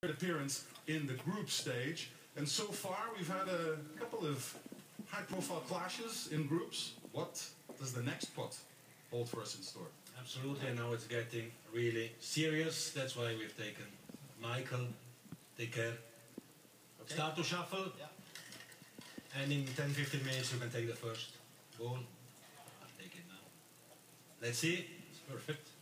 appearance in the group stage, and so far we've had a couple of high-profile clashes in groups. What does the next pot hold for us in store? Absolutely, and now it's getting really serious. That's why we've taken Michael, Dickhead. Okay. Start to shuffle, and in 10-15 minutes you can take the first ball. I'll take it now. Let's see, it's perfect.